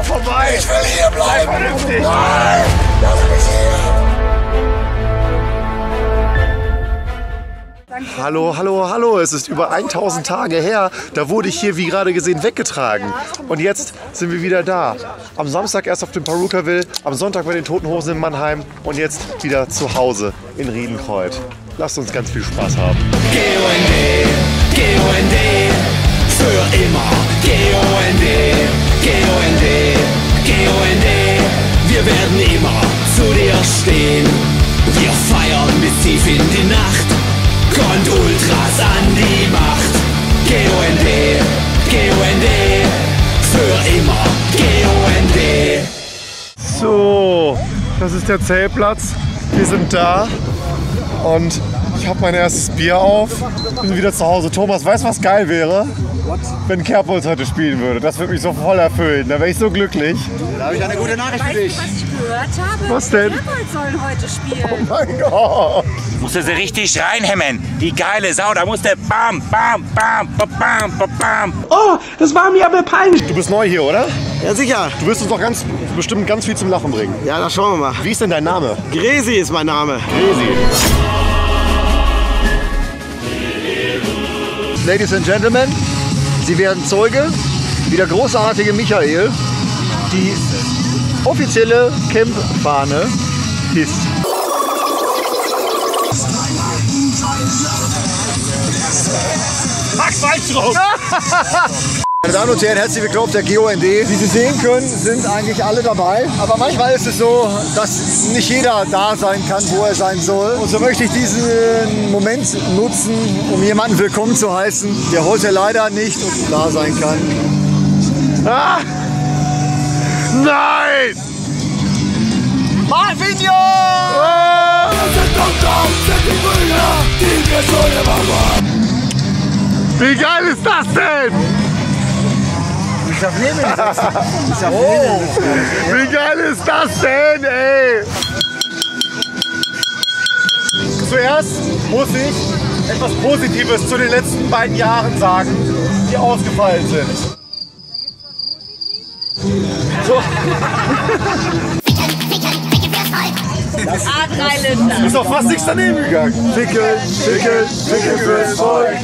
vorbei. Ich will hier bleiben. Bleib vernünftig. Nein, lass mich hier. Hallo, hallo, hallo. Es ist über 1000 Tage her. Da wurde ich hier, wie gerade gesehen, weggetragen. Und jetzt sind wir wieder da. Am Samstag erst auf dem Perukaville, am Sonntag bei den Toten Hosen in Mannheim und jetzt wieder zu Hause in Riedenkreuth. Lasst uns ganz viel Spaß haben. GOND, GOND, für immer. GOND, GOND, GOND, wir werden immer zu dir stehen. Wir feiern bis tief in die Nacht. Kommt Ultras an die Macht. GOND, GOND, für immer. GOND. So, das ist der Zeltplatz. Wir sind da und ich habe mein erstes Bier auf. Bin wieder zu Hause. Thomas, weißt du, was geil wäre? Wenn Kerbholz heute spielen würde. Das würde mich so voll erfüllen. Da wäre ich so glücklich. Da habe ich eine gute Nachricht für dich. Was ich gehört habe? Was denn? Kerbholz sollen heute spielen. Oh mein Gott! Musste sie richtig reinhämmern. Die geile Sau, da musste bam, bam, bam, bam, bam, bam. Oh, das war mir aber peinlich. Du bist neu hier, oder? Ja, sicher. Du wirst uns doch bestimmt ganz viel zum Lachen bringen. Ja, das schauen wir mal. Wie ist denn dein Name? Gresi ist mein Name. Gresi. Ladies and Gentlemen, Sie werden Zeuge, wie der großartige Michael die offizielle Camp-Fahne hisst. Max Weintraub! Meine Damen und Herren, herzlich willkommen auf der GOND. Wie Sie sehen können, sind eigentlich alle dabei. Aber manchmal ist es so, dass nicht jeder da sein kann, wo er sein soll. Und so möchte ich diesen Moment nutzen, um jemanden willkommen zu heißen, der heute leider nicht da sein kann. Ah! Nein! Marvinho! Wie geil ist das denn? Oh, wie geil ist das denn, ey? Zuerst muss ich etwas Positives zu den letzten beiden Jahren sagen, die ausgefallen sind. So. A3 Liter. Ist doch fast nichts daneben gegangen. Fickel, Fickel, Fickel fürs Volk.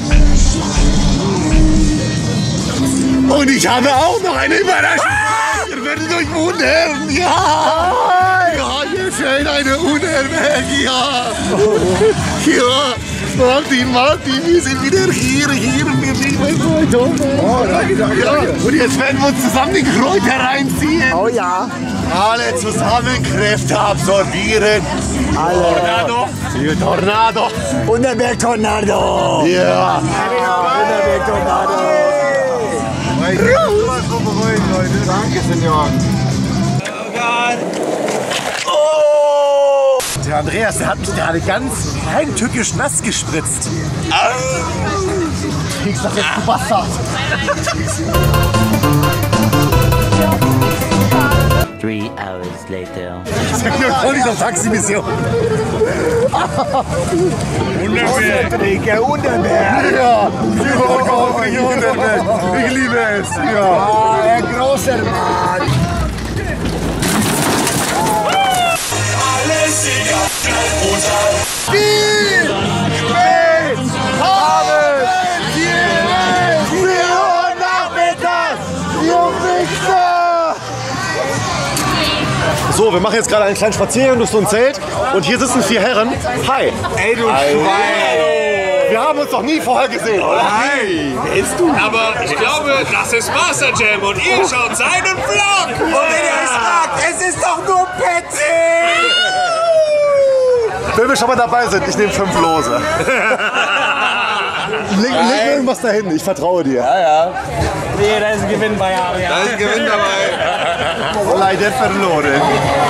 Und ich habe auch noch eine Überraschung. Ihr werdet euch wundern. Ja! Ja, hier fällt eine Unermerk. Ja! Ja! Martin, wir sind wieder hier für dich, mein Freund. Oh, danke. Ja. Und jetzt werden wir uns zusammen die Kräuter reinziehen. Oh ja. Alle zusammen Kräfte absorbieren. Alle. Tornado. Tornado. Unterberg Tornado. Ja. Unterberg Tornado. Danke, Senor. Oh! Der Andreas, der hat mich gerade ganz heimtückisch nass gespritzt. Kriegst das jetzt, du Bastard. 3 hours later. Ich sag nur voll dieser Taximission. Unterberg, Unterberg. Ja, Unterberg. Ich liebe es. Ja. Der große Mann. Wie spät haben wir 4 Uhr nachmittags, ihr Wichser! So, wir machen jetzt gerade einen kleinen Spaziergang durch so ein Zelt und hier sitzen 4 Herren. Hi! Ey, du Schwein. Wir haben uns noch nie vorher gesehen, oder? Nein. Wer bist du? Aber ich glaube, das ist Master Jam und ihr schaut seinen Vlog! Und wenn ihr euch fragt, es ist doch nur Petty. Wenn wir schon mal dabei sind, ich nehme 5 Lose. leg irgendwas da hinten, ich vertraue dir. Ja. Nee, da ist ein Gewinn bei Ariane. Da ist ein Gewinn dabei. Leider verloren.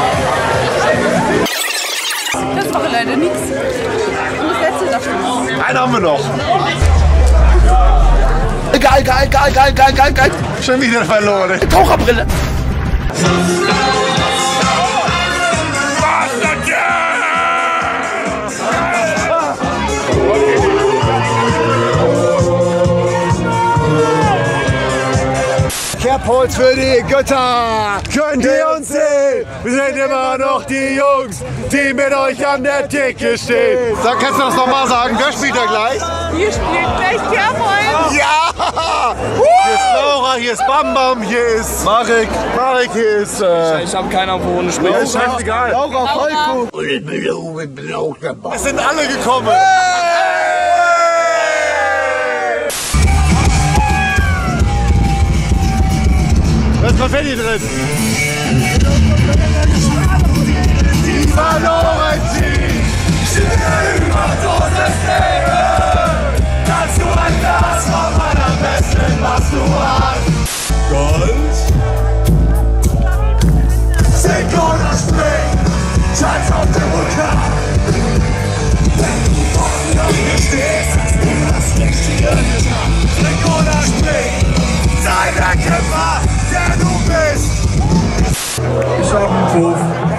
Das war leider nichts. Und das letzte dafür. Einen haben wir noch. Geil. Schon wieder verloren. Taucherbrille. Kerbholz für die Götter. Könnt ihr uns sehen? Wir sind immer noch die Jungs, die mit euch an der Theke stehen. Sag, kannst du das nochmal sagen? Wer spielt da gleich? Ihr spielt gleich Kerbholz. Ja! Hier ist Laura, hier ist Bam Bam, hier ist Marek. Marek, hier ist... Ich habe keine Ahnung, wovon du sprichst. Ist scheißegal. Laura, Falco. Es sind alle gekommen. Da ist Konfetti drin. Die verloren sind. Über todtes Leben. Kannst du ein Glas vom allerbesten, was du hast. Gold. Sink oder spring. Scheiß auf den Vulkan. Wenn du vor mir stehst, hast du das Richtige getan. Sink oder spring. Sei der Kämpfer, der du bist. Ich hab einen Puff.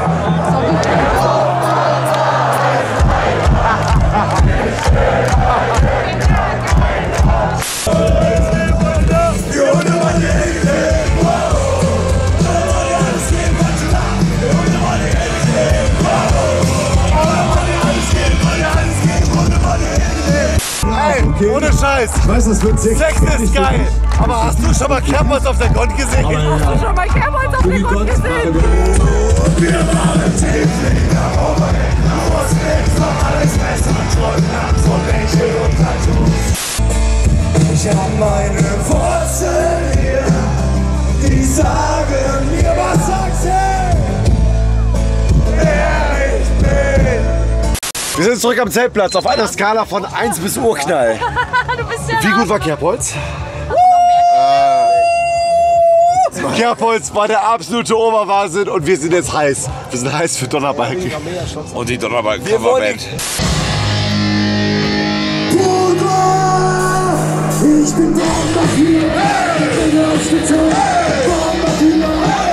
Ey, ohne Scheiß. Ich weiß, das wird Sex ist geil. Aber hast du schon mal Kerbholz auf der Grund gesehen? Hast du schon mal Kerbholz auf der Grund gesehen? Wir waren Tieflinger, Oberhändler, aus Krebs war alles besser. Treuland von Lächeln und Tattoos. Ich hab meine Wurzeln hier, die sagen mir, was sagst du? Wer ich bin. Wir sind zurück am Zeltplatz auf einer Skala von 1 bis Urknall. Du bist ja Wie gut war Kerbholz? Kerbholz war der absolute Oberwahnsinn und wir sind jetzt heiß. Wir sind heiß für Donnerbalken. Und die Donnerbalken-Coverband. Ich bin Bomber hier, ich bin Hospital, Bomber hier,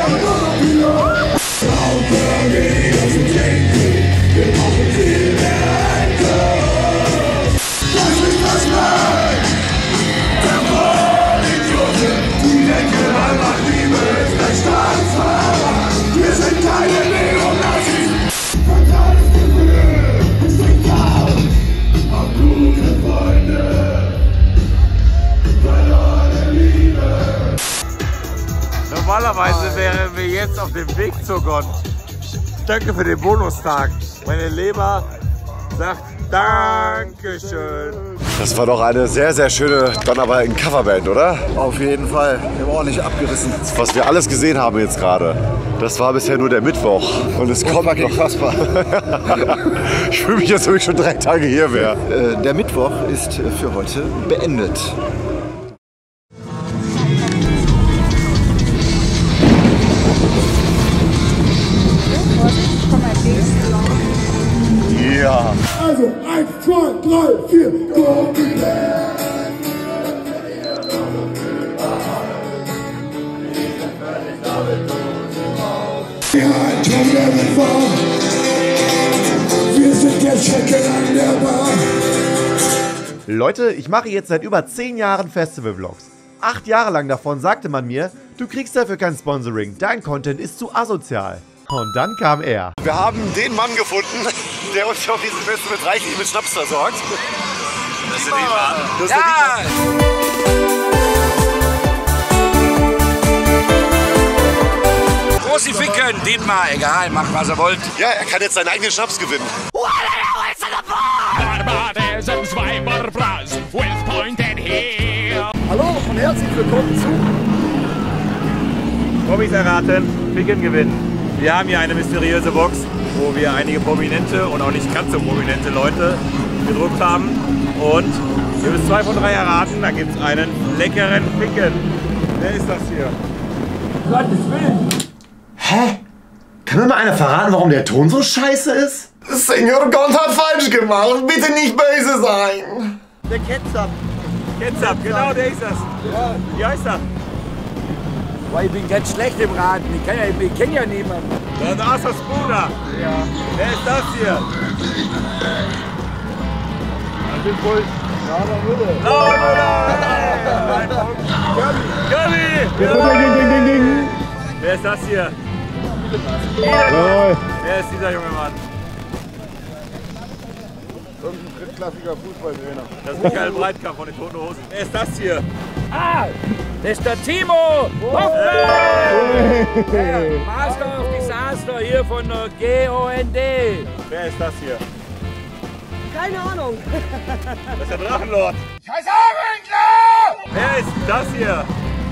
das sind Denken, wir brauchen viel mehr Alkohol. Lass mich was machen, der Vollidioten, die denken einfach, Liebe ist ein Staatsverrat. Wir sind keine Neonazis, verteilt Gefühl, ich bin kaum, hab gute Freunde. Normalerweise wären wir jetzt auf dem Weg zur Gott. Danke für den Bonustag. Meine Leber sagt Dankeschön. Das war doch eine sehr, sehr schöne Donnerbalken-Coverband, oder? Auf jeden Fall. Wir haben ordentlich abgerissen. Was wir alles gesehen haben jetzt gerade, das war bisher nur der Mittwoch. Und es kommt noch. Fassbar. Ich fühle mich jetzt, als ob ich schon 3 Tage hier wäre. Der Mittwoch ist für heute beendet. Ja. Also 1, 2, 3, 4, go! Ja, ein Traum, der wird wahr. Wir sind der Checken an der Bar. Leute, ich mache jetzt seit über 10 Jahren Festival-Vlogs. 8 Jahre lang davon sagte man mir, du kriegst dafür kein Sponsoring, dein Content ist zu asozial. Und dann kam er. Wir haben den Mann gefunden, der uns auf diesem Festival reichlich mit Schnaps versorgt. Das ist der Dietmar. Das ist der Dietmar. Großifiken, Dietmar, egal, macht was er wollt. Ja, er kann jetzt seinen eigenen Schnaps gewinnen. Hallo und herzlich willkommen zu Promis erraten, Ficken gewinnen. Wir haben hier eine mysteriöse Box, wo wir einige prominente und auch nicht ganz so prominente Leute gedruckt haben. Und ihr müsst 2 von 3 erraten, dann gibt es einen leckeren Ficken. Wer ist das hier? Hä? Kann mir mal einer verraten, warum der Ton so scheiße ist? Senior Gott hat falsch gemacht. Bitte nicht böse sein. Der Ketchup. Ketchup, genau, der ist das. Ja. Wie heißt er? Weil ich bin ganz schlecht im Raten. Ich kenn ja niemanden. Da ist das Bruder. Ja. Wer ist das hier? Das ist wohl Laura Müller. Laura Müller! Gabi! Wer ist das hier? Jawohl. Wer ist dieser junge Mann? Irgendein drittklassiger Fußballtrainer. Das ist Michael Breitkamp von den Toten Hosen. Wer ist das hier? Ah, das ist der Timo Hoffmann! Der Master of Disaster hier von der GOND. Wer ist das hier? Keine Ahnung. Das ist der Drachenlord. Scheiß Abendler! Wer ist das hier?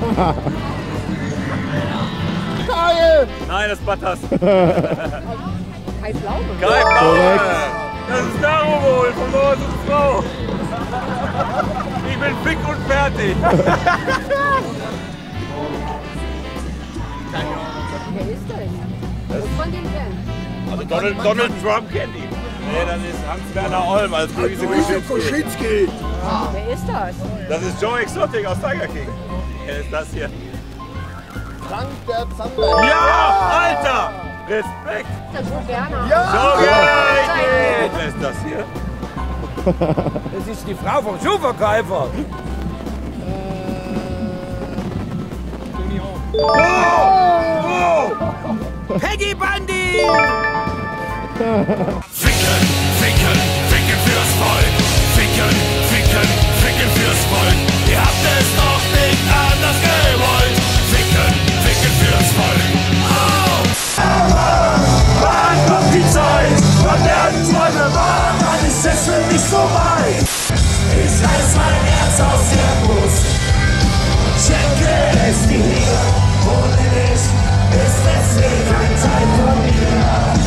Geil! Nein, das ist Battas. Kai Pflaume. Kai Pflaume! Das ist Darubol von Moritz und Frau. Ich bin fick und fertig. Wer ist das? Von den Fans. Also Donald Trump kennt ihn. Nee, das ist Hans-Werner Olm als Luise Kuschinski. Wer ist das? Das ist Joe Exotic aus Tiger King. Wer ist das hier? Frank der Zander. Ja, Alter! Respekt! Das ist Joe Werner. Joe Gerrit! Wer ist das hier? Das ist die Frau vom Schuhverkäufer. Peggy Bundy! Ficken, ficken, ficken fürs Volk. Ficken, ficken, ficken fürs Volk. Ihr habt es doch nicht anders gewollt. Ficken, ficken fürs Volk. Oh! Wann kommt die Zeit? Wann werden Träume wahr? Wann ist es für mich so weit? Ich reiß mein Herz aus der Brust. Schenke es dir. Ohne dich ist es nicht ein Teil von mir.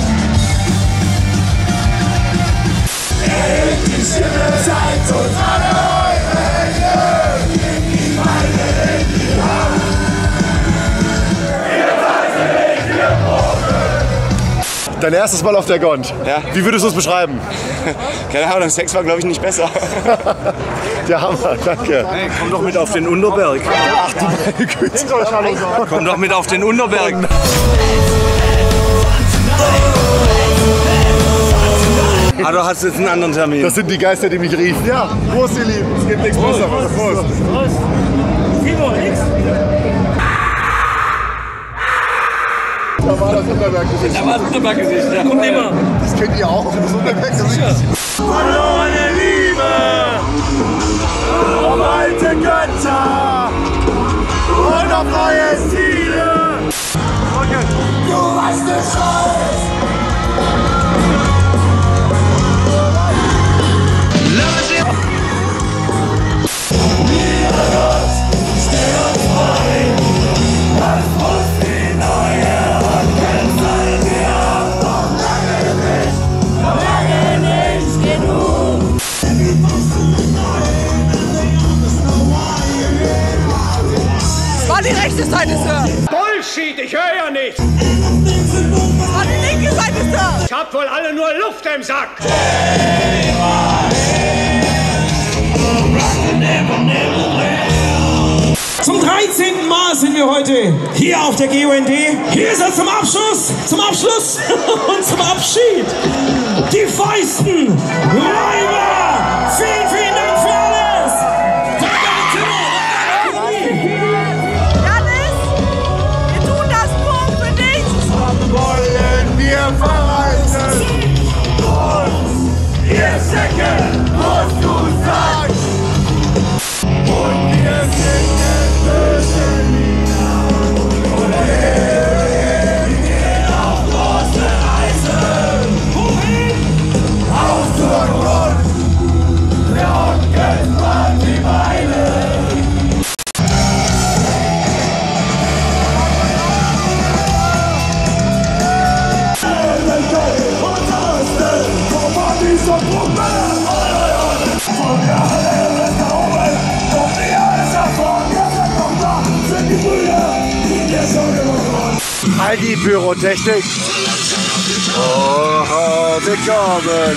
Die Stimme zeigt uns alle eure Hände, gib die meine in die Hand. Ihr seid in die Probe. Dein erstes Mal auf der Gond. Ja. Wie würdest du es beschreiben? Keine Ahnung, Sex war, glaube ich, nicht besser. Der Hammer, danke. Hey, komm doch mit auf den Unterberg. Ach du meine Güte. Komm doch mit auf den Unterberg. Ah, du hast jetzt einen anderen Termin. Das sind die Geister, die mich riefen. Ja, Prost, ihr Lieben. Es gibt nichts Besseres. Prost. Timo, nix? Da war das Unterberggesicht. Da war das Unterberggesicht, ja. Kommt immer. Das kennt ihr auch, das Unterberggesicht. Verlorene Liebe, um alte Götter und auf neue Ziele. Du weißt Bescheid. War die rechte Seite, Sir. Bullshit, ich höre ja nicht. War die linke Seite, Sir. Ich hab wohl alle nur Luft im Sack. Zum 13. Mal sind wir heute hier auf der GOND. Hier ist er zum Abschluss und zum Abschied. Die Fäusten, Weiber. Vielen, vielen Dank für alles. Janis, wir tun das nur für dich. Wollen wir verreisen? Und ihr Säcke musst du sagen. Und wir singen böse Lieder. Und wir gehen auf große Reise. Wohin? Auf zur Grund. Der Onkel spannt die Beine. All die Pyrotechnik. Oh, willkommen.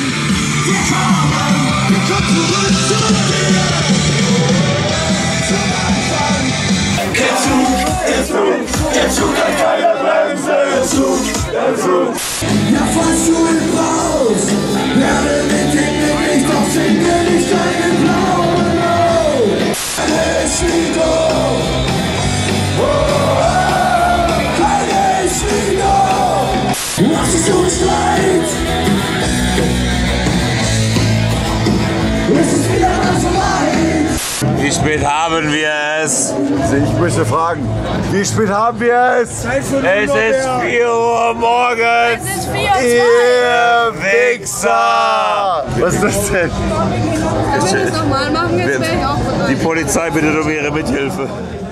Der Zug hat keine Bremse. Der Zug. Ja, fast du im Raus. Werde mit dem Licht auf Sinne nicht deinen Glauben auf. Es steht auf. spät haben wir es? Ich möchte fragen, wie spät haben wir es? Es ist 4 Uhr morgens. Es ist 4 Uhr. Ihr Wichser! Was ist das denn? Wenn wir das nochmal machen, jetzt wäre ich auch bereit. Die Polizei bittet um ihre Mithilfe.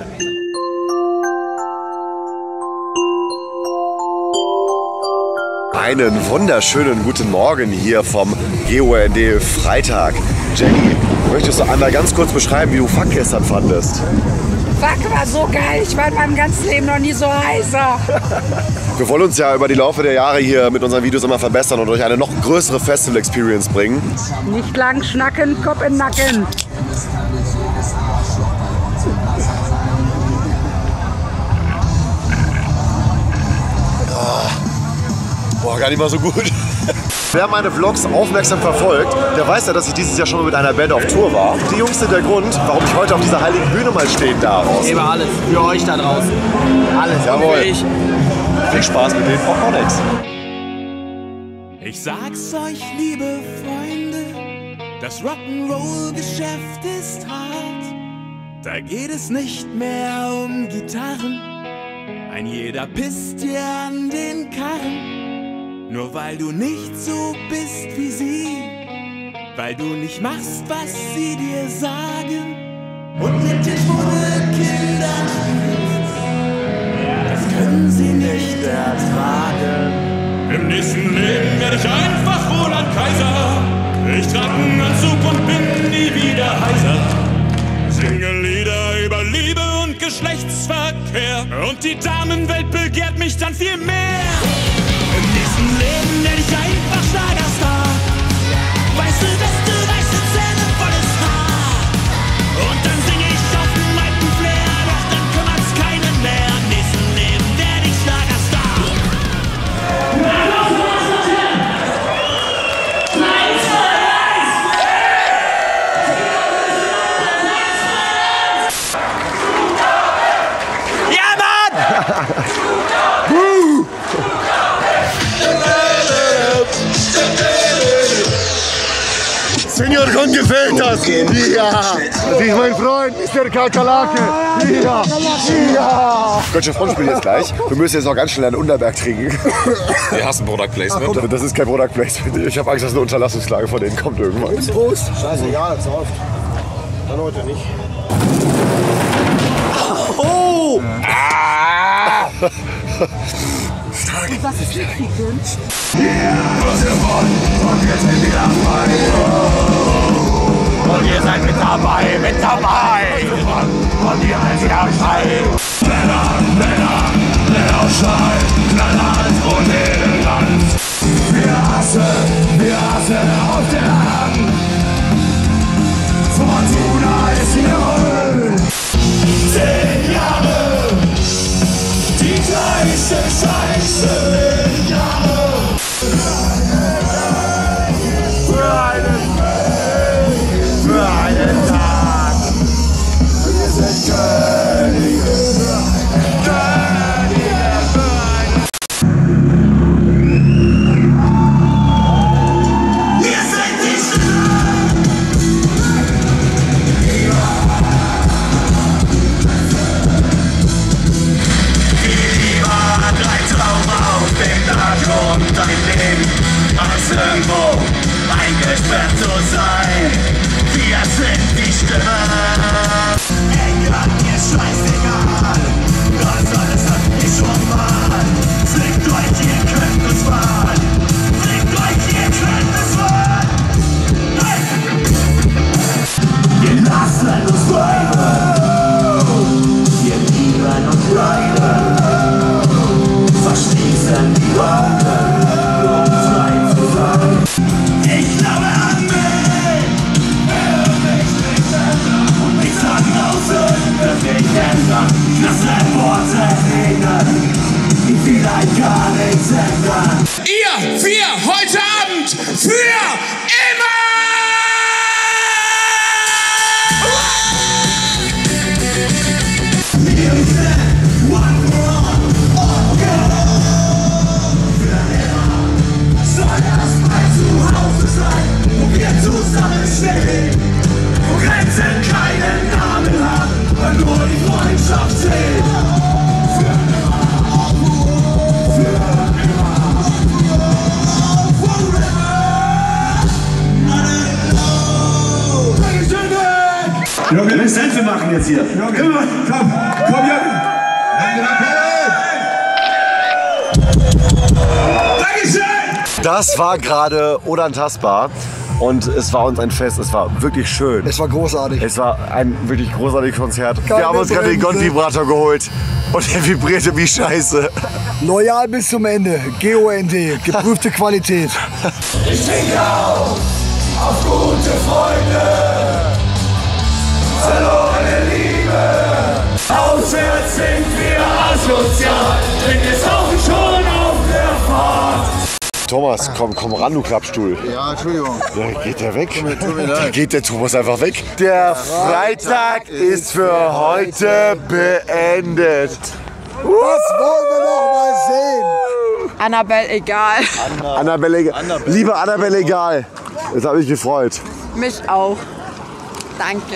Einen wunderschönen guten Morgen hier vom GOND Freitag. Jackie, möchtest du einmal ganz kurz beschreiben, wie du Fuck gestern fandest? Fuck war so geil, ich war in meinem ganzen Leben noch nie so heiser. Wir wollen uns ja über die Laufe der Jahre hier mit unseren Videos immer verbessern und euch eine noch größere Festival-Experience bringen. Nicht lang schnacken, Kopf in den Nacken. Boah, gar nicht mal so gut. Wer meine Vlogs aufmerksam verfolgt, der weiß ja, dass ich dieses Jahr schon mal mit einer Band auf Tour war. Die Jungs sind der Grund, warum ich heute auf dieser heiligen Bühne mal stehen darf. Ich gebe alles für euch da draußen. Alles. Jawohl. Für ich. Viel Spaß mit den Onyx. Ich sag's euch, liebe Freunde, das Rock'n'Roll-Geschäft ist hart. Da geht es nicht mehr um Gitarren. Ein jeder pisst dir an den Karren. Nur weil du nicht so bist wie sie, weil du nicht machst, was sie dir sagen und mit den Kindern spielst, das können sie nicht ertragen. Im nächsten Leben werde ich einfach Roland Kaiser. Ich trage einen Anzug und bin nie wieder heiser. Singe Lieder über Liebe und Geschlechtsverkehr und die Damenwelt begehrt mich dann viel mehr. Im nächsten Leben werde ich einfach Schlagerstar. Weiße Weste, weiße Zähne, volles Haar. Und dann singe ich auf dem alten Flair, doch dann kümmert's keinen mehr. Im nächsten Leben werde ich Schlagerstar. Ja, Mann! Senior Con gefällt das! Ja! Sie ist mein Freund, Mr. Kakerlake! Ja! Ja! Götze Front spielt jetzt gleich. Wir müssen jetzt auch ganz schnell einen Unterberg trinken. Wir hassen Product Placement. Das ist kein Product Placement. Ich habe Angst, dass eine Unterlassungsklage von denen kommt irgendwann. Prost! Scheißegal, jetzt auf. Dann heute nicht. Oh! Ah! Was ist hier kriegen? Und wir sind wieder frei. Und ihr seid mit dabei, mit dabei! Und ihr seid wieder frei. Männer schreien, knallhart und elegant. Wir hassen auf der Hand. Fortuna ist hier. 10 Jahre, die gleiche Scheiße in Jahre. Für einen Tag. Wir sind Könige. Ihr seid die Schlacht. Wie war 3 Traum auf dem Dach und dein Leben als irgendwo eingesperrt zu sein. Wir sind die Stimme. England ist scheißegal. Das alles hat mich schon mal. Flickt euch, ihr könnt es fahren. Flickt euch, ihr könnt es fahren. Hey! Wir lassen uns bleiben. Wir lieben und bleiben. Verschließen die Augen, um frei zu sein. Ich glaube an mich. Und ich Plätze machen jetzt hier. Komm, komm, Jürgen. Dankeschön. Das war gerade unantastbar. Und es war uns ein Fest, es war wirklich schön. Es war großartig. Es war ein wirklich großartiges Konzert. Keine Wir haben uns gerade den Gond-Vibrator geholt und der vibrierte wie Scheiße. Loyal bis zum Ende. GOND, geprüfte Qualität. Ich trinke auf gute Freunde, verlorene Liebe. Auswärts sind wir asozial, denn wir saufen schon auf der Fahrt. Thomas, komm ran, du Klappstuhl. Ja, Entschuldigung. Da geht der weg. Tut mir leid. Da geht der Thomas einfach weg. Der Freitag ist für heute beendet. Das wollen wir noch mal sehen. Annabelle, egal. Annabelle, egal. Liebe Annabelle, egal. Das hat mich gefreut. Mich auch. Danke.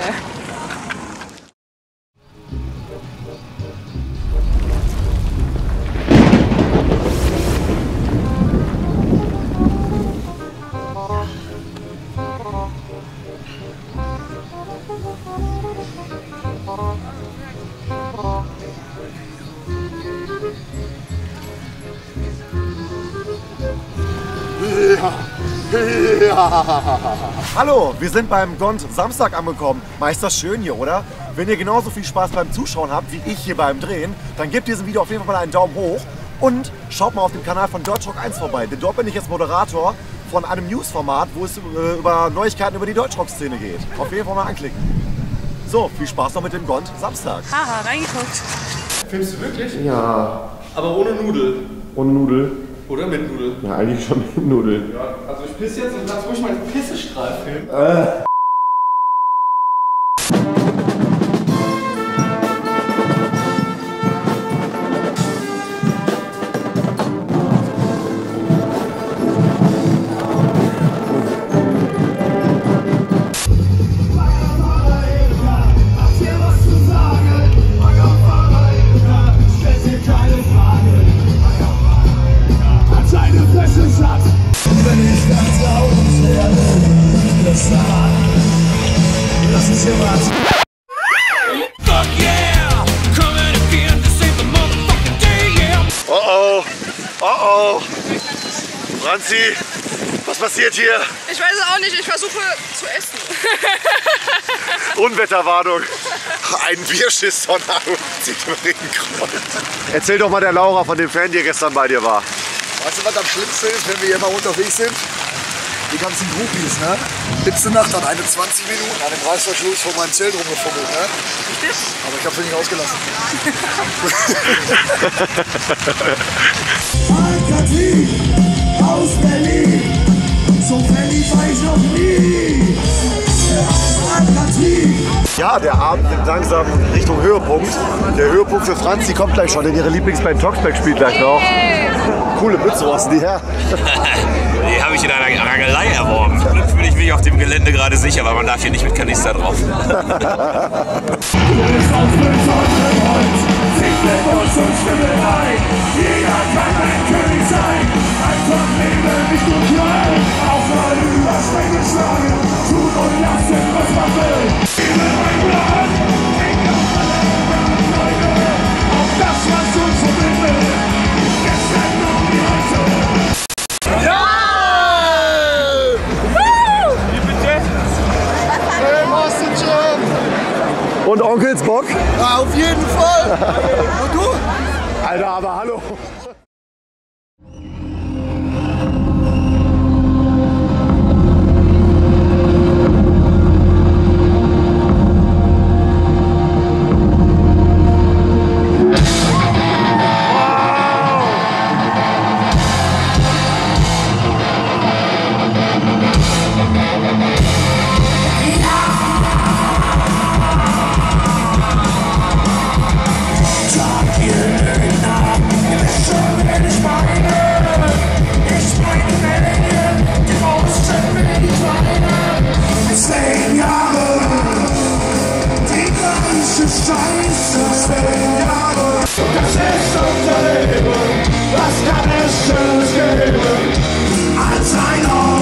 Hallo, wir sind beim Gond Samstag angekommen. Meist das schön hier, oder? Wenn ihr genauso viel Spaß beim Zuschauen habt wie ich hier beim Drehen, dann gebt diesem Video auf jeden Fall mal einen Daumen hoch und schaut mal auf dem Kanal von Deutschrock 1 vorbei, denn dort bin ich jetzt Moderator von einem News-Format, wo es über Neuigkeiten über die Deutschrock-Szene geht. Auf jeden Fall mal anklicken. So, viel Spaß noch mit dem Gond Samstag. Haha, reingeguckt. Filmst du wirklich? Ja. Aber ohne Nudel. Ohne Nudel? Oder mit Nudel? Ja, eigentlich schon mit Nudel. Ja, also ich pisse jetzt und lass ruhig meinen Pissestrahl filmen. Oh, Franzi, was passiert hier? Ich weiß es auch nicht, ich versuche zu essen. Unwetterwarnung. Ein Bierschiss-Tornado zieht im Regenkreuz. Erzähl doch mal der Laura von dem Fan, der gestern bei dir war. Weißt du, was am schlimmsten ist, wenn wir hier mal unterwegs sind? Die ganzen Groupies, ne? Letzte Nacht hat eine 20 Minuten an dem Reißverschluss vor meinem Zelt rumgefummelt, ne? Aber ich hab's nicht ausgelassen. Alcatraz aus Berlin, so verliebt war ich noch nie. Alcatraz. Ja, der Abend nimmt langsam Richtung Höhepunkt. Der Höhepunkt für Franzi kommt gleich schon, denn ihre Lieblingsband Toxpack spielt gleich noch. Coole Mütze, wo hast du die her? Die habe ich in einer Rangelei erworben. Dann fühle ich mich auf dem Gelände gerade sicher, weil man darf hier nicht mit Kanister drauf. Jeder kann ein König sein, einfach leben, nicht nur knallen, auch mal über Stränge schlagen, tun und lassen, was man will. Gebe mein Blatt, denke an alle Freunde, auf das, was uns verbindet, gestern und wie heute. Ja! Wie bitte? Hey, Master Jam! Und Onkels Bock? Ja, auf jeden Fall! Und du? Alter, aber hallo!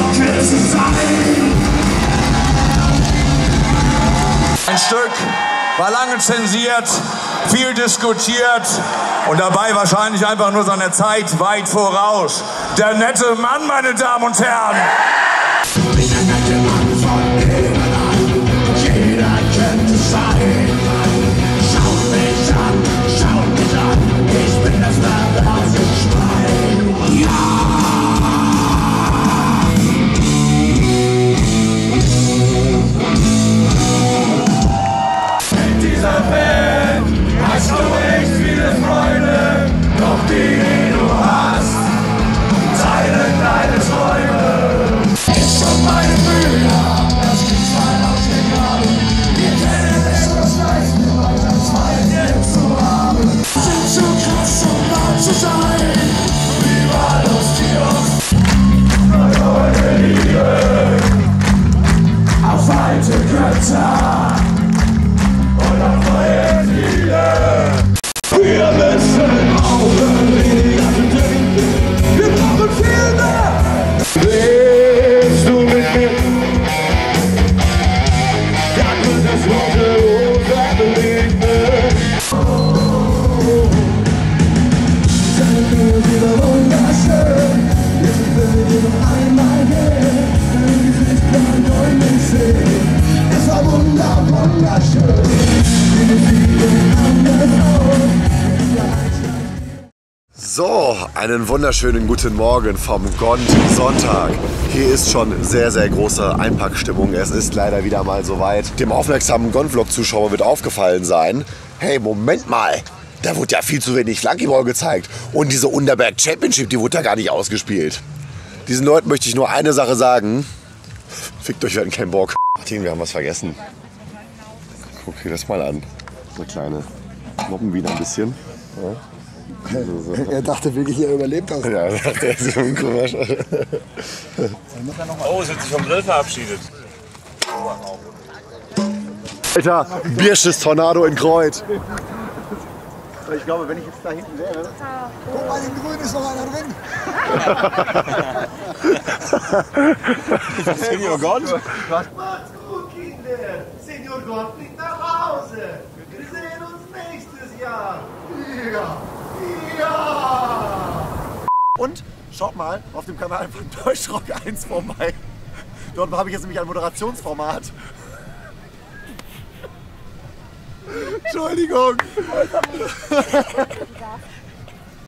Ein Stück war lange zensiert, viel diskutiert und dabei wahrscheinlich einfach nur seiner Zeit weit voraus. Der nette Mann, meine Damen und Herren. Der nette Mann von nebenan, jeder könnte sein. Schaut mich an, ich bin das perverse Schwein. Ja! In dieser Welt hast du echt viele Freunde, doch die du hast, teilen deine Träume. Ich und meine Brüder, das Kriegsfall aus den Graben. Wir kennen es aus Leisten, weil das Feind jetzt zu haben. Sind zu krass, um wahr zu sein. Überall aus die neue Liebe auf alte Götter und auf neue Ziele. Wir müssen aufhören, wir brauchen viel mehr. Willst du mit mir? Dann wird das rote Rosa begegnen. Deine Böse war wunderschön. Jetzt will ich noch einmal gehen. Dein Gesicht war deutlich sehen. Es war wunderschön. Wir sehen anders aus. So, einen wunderschönen guten Morgen vom Gond-Sonntag. Hier ist schon sehr, sehr große Einpackstimmung. Es ist leider wieder mal soweit. Dem aufmerksamen Gond-Vlog-Zuschauer wird aufgefallen sein, hey, Moment mal, da wurde ja viel zu wenig Flunkyball gezeigt. Und diese Underberg Championship, die wurde ja gar nicht ausgespielt. Diesen Leuten möchte ich nur eine Sache sagen. Fickt euch, wir hatten keinen Bock. Martin, wir haben was vergessen. Guck dir das mal an. So kleine Noppen wieder ein bisschen. Ja. Er dachte wirklich, er überlebt das. Ja, er dachte, er ist ein komisch. Oh, es hat sich vom Grill verabschiedet. Alter, Bierschiss-Tornado in Kreuz. Ich glaube, wenn ich jetzt da hinten wäre... Guck mal, in Grün ist noch einer drin. Ist das Senior Gott? Macht's gut, Kinder. Senior Gott fliegt nach Hause. Wir sehen uns nächstes Jahr. Ja. Ja! Und schaut mal auf dem Kanal von Deutschrock 1 vorbei. Dort habe ich jetzt nämlich ein Moderationsformat. Entschuldigung.